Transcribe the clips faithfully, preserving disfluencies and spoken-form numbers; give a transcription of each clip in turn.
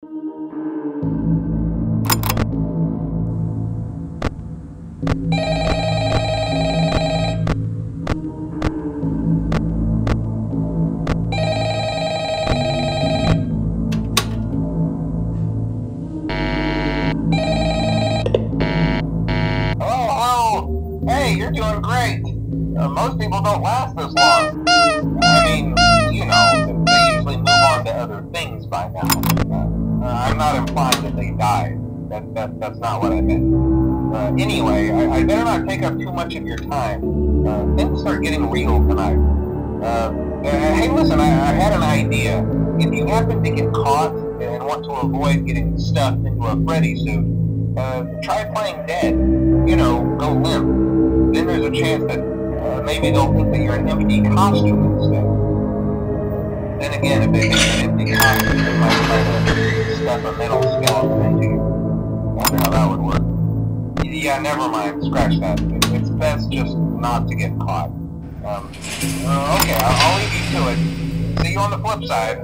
You're doing great. Uh, most people don't last this long. I mean, you know, they usually move on to other things by now. Uh, uh, I'm not implying that they died. That, that, that's not what I meant. Uh, anyway, I, I better not take up too much of your time. Uh, things start getting real tonight. Uh, uh, hey, listen, I, I had an idea. If you happen to get caught and want to avoid getting stuffed into a Freddy suit, uh, try playing dead. You know, go limp. Then there's a chance that uh, maybe they'll think that you're an empty costume instead. Then again, if they think you're an empty costume, they might try to stuff a metal skeleton into you. Wonder how that would work. Yeah, never mind. Scratch that. It, it's best just not to get caught. Um, uh, okay, I'll, I'll leave you to it. See you on the flip side.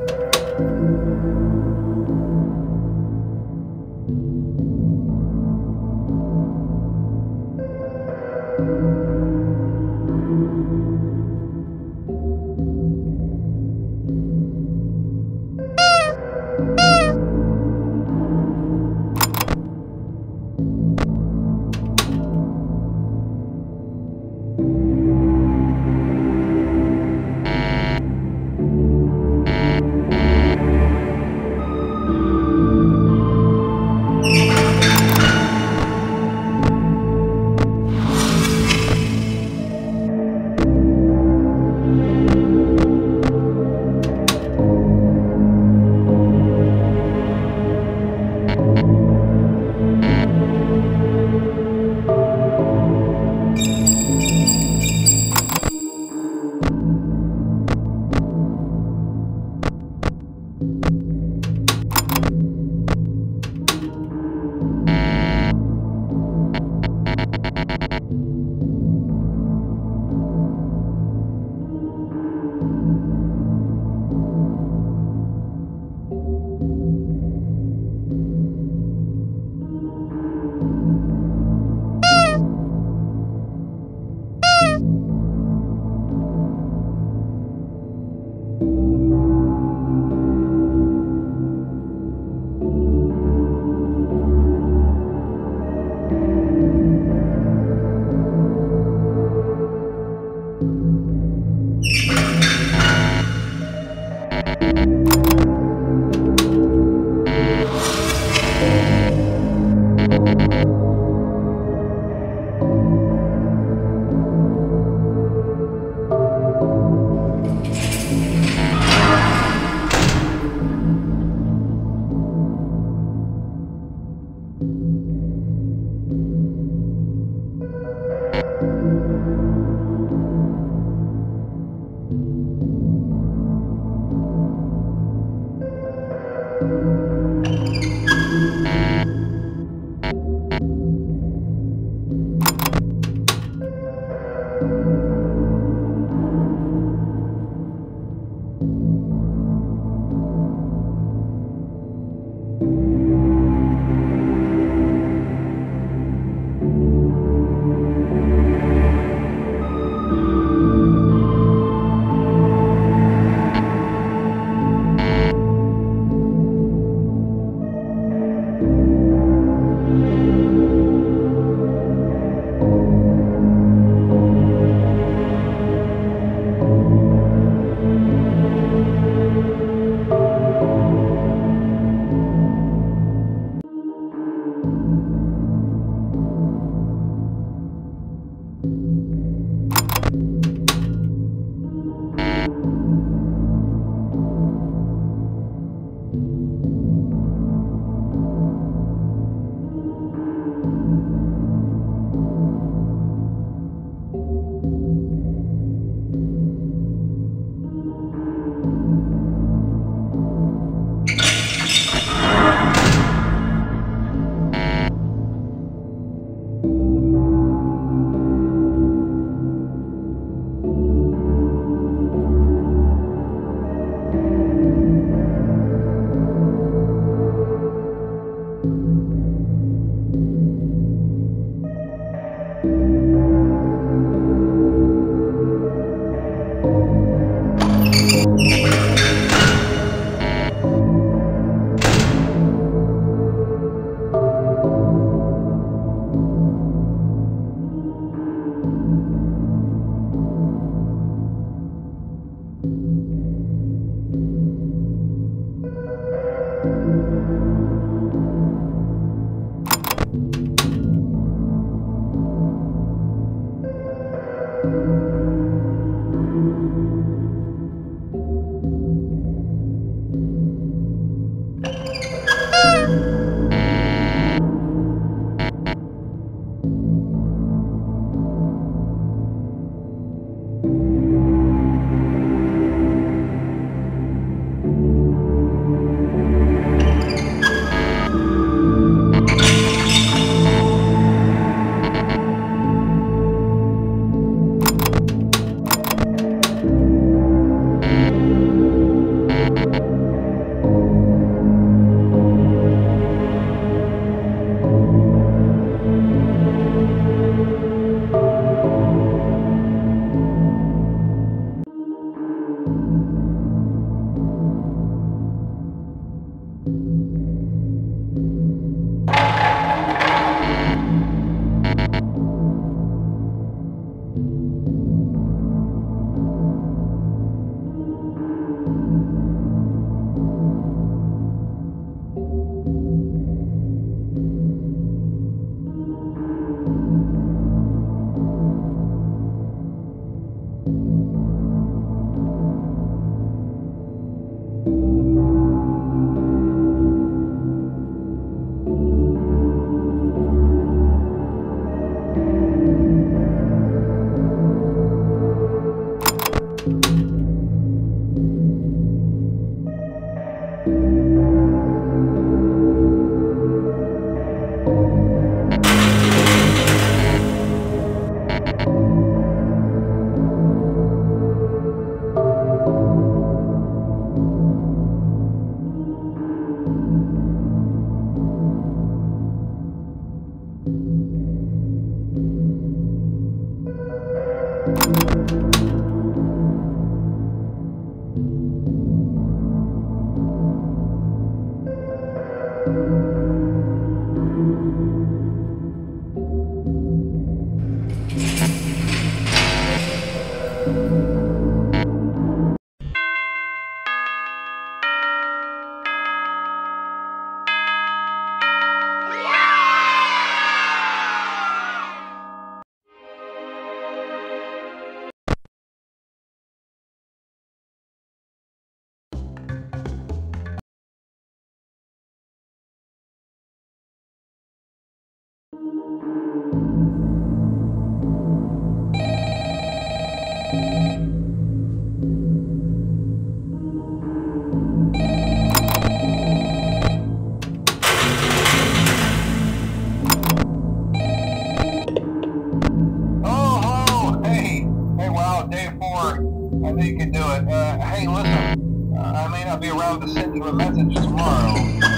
Be around to send you a message tomorrow.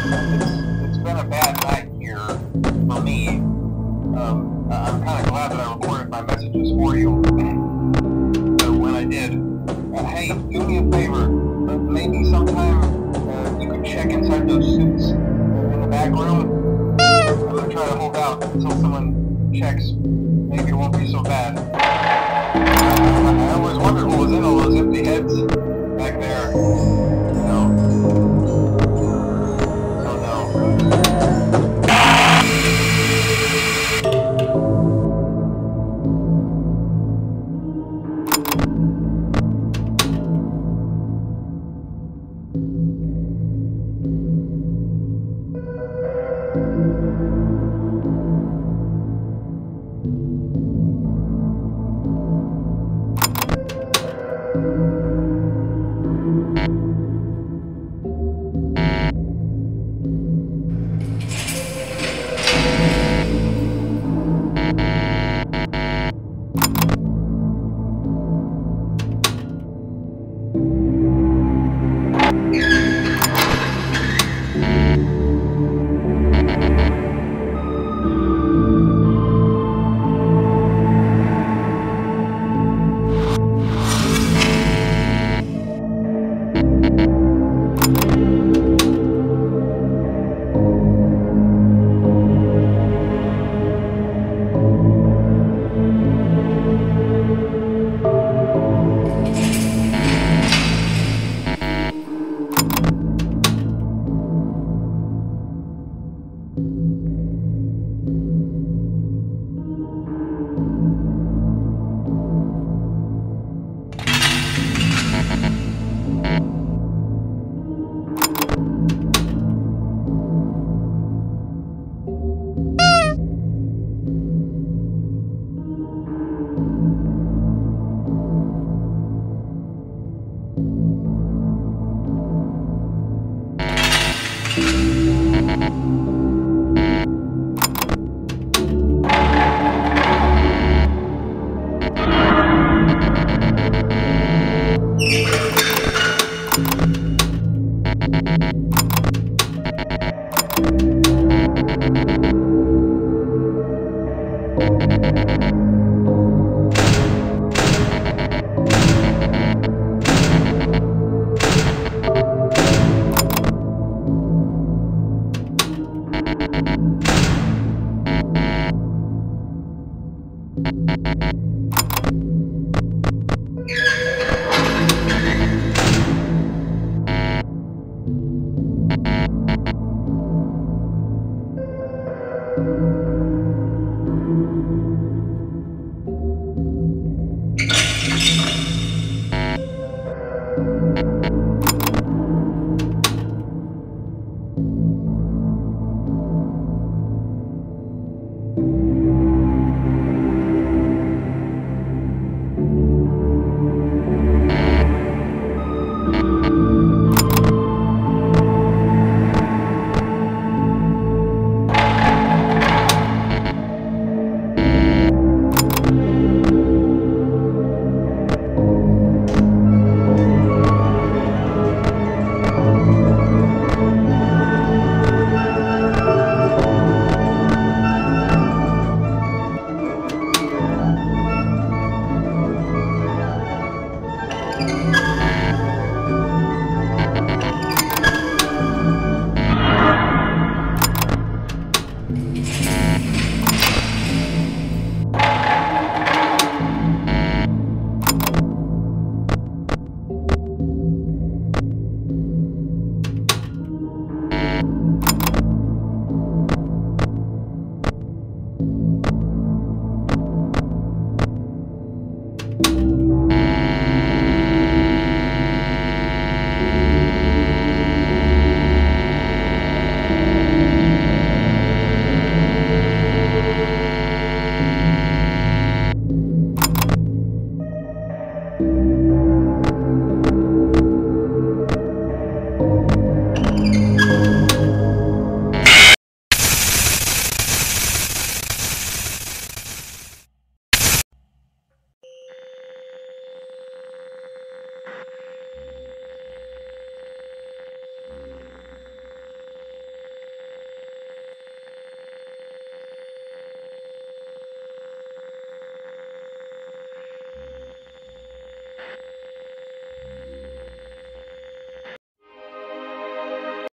It's, it's been a bad night here for me. Um, I'm kind of glad that I recorded my messages for you. So when I did, uh, hey, do me a favor. Uh, maybe sometime uh, you could check inside those suits in the back room. I'm gonna try to hold out until someone checks. Maybe it won't be so bad. I, I always wondered what was in all those empty heads back there. you.